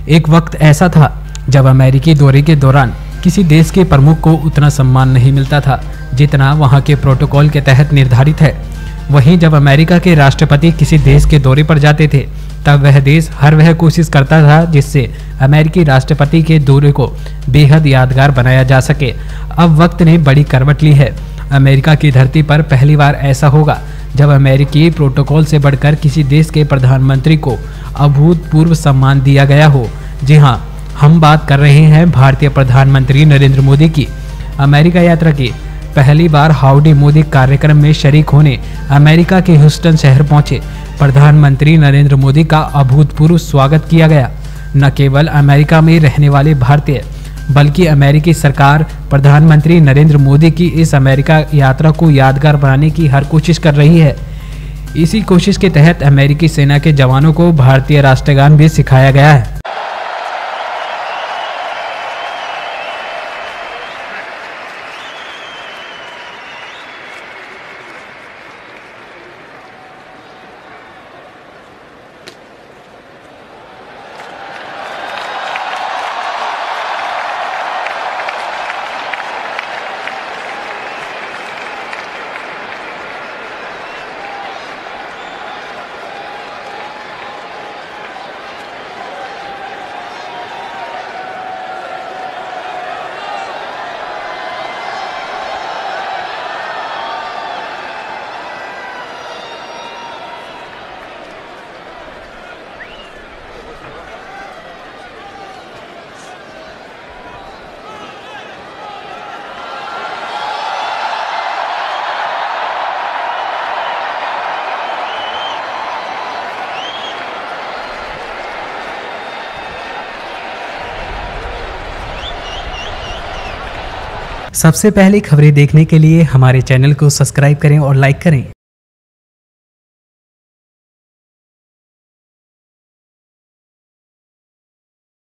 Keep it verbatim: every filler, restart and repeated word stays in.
एक वक्त ऐसा था जब अमेरिकी दौरे के दौरान किसी देश के प्रमुख को उतना सम्मान नहीं मिलता था जितना वहां के प्रोटोकॉल के तहत निर्धारित है। वहीं जब अमेरिका के राष्ट्रपति किसी देश के दौरे पर जाते थे तब वह देश हर वह कोशिश करता था जिससे अमेरिकी राष्ट्रपति के दौरे को बेहद यादगार बनाया जा सके। अब वक्त ने बड़ी करवट ली है। अमेरिका की धरती पर पहली बार ऐसा होगा जब अमेरिकी प्रोटोकॉल से बढ़कर किसी देश के प्रधानमंत्री को अभूतपूर्व सम्मान दिया गया हो। जी हाँ, हम बात कर रहे हैं भारतीय प्रधानमंत्री नरेंद्र मोदी की। अमेरिका यात्रा की पहली बार हाउडी मोदी कार्यक्रम में शरीक होने अमेरिका के ह्यूस्टन शहर पहुंचे प्रधानमंत्री नरेंद्र मोदी का अभूतपूर्व स्वागत किया गया। न केवल अमेरिका में रहने वाले भारतीय बल्कि अमेरिकी सरकार प्रधानमंत्री नरेंद्र मोदी की इस अमेरिका यात्रा को यादगार बनाने की हर कोशिश कर रही है। इसी कोशिश के तहत अमेरिकी सेना के जवानों को भारतीय राष्ट्रगान भी सिखाया गया है। सबसे पहले खबरें देखने के लिए हमारे चैनल को सब्सक्राइब करें और लाइक करें।